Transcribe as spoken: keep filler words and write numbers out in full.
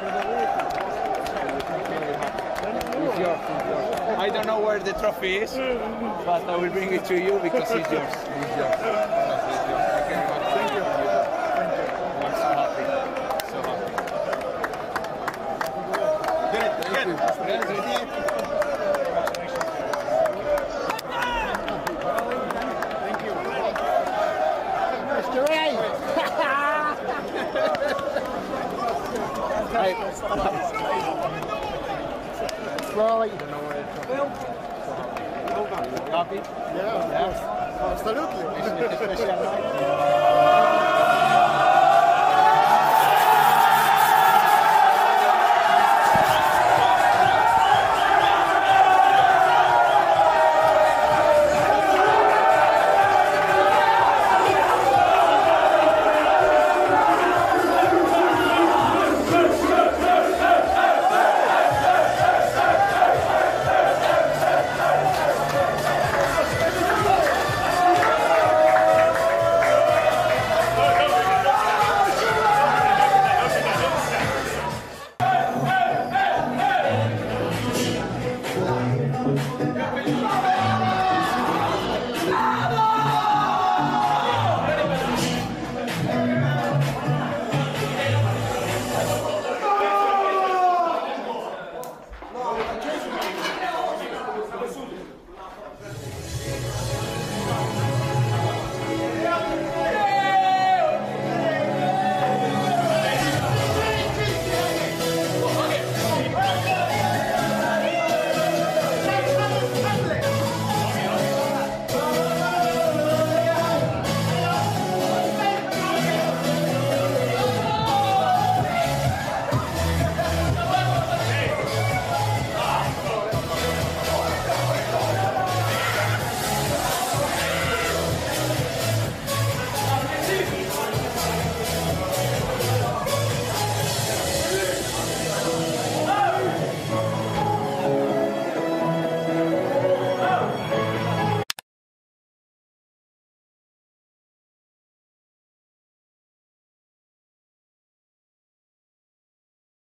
It's yours, it's yours. I don't know where the trophy is, but I will bring it to you because it's yours. It's yours. Thank you. I'm so happy. So happy. Good, good. Thank you. Mister Ray! Slowly. Happy? Yeah, yes. Absolutely.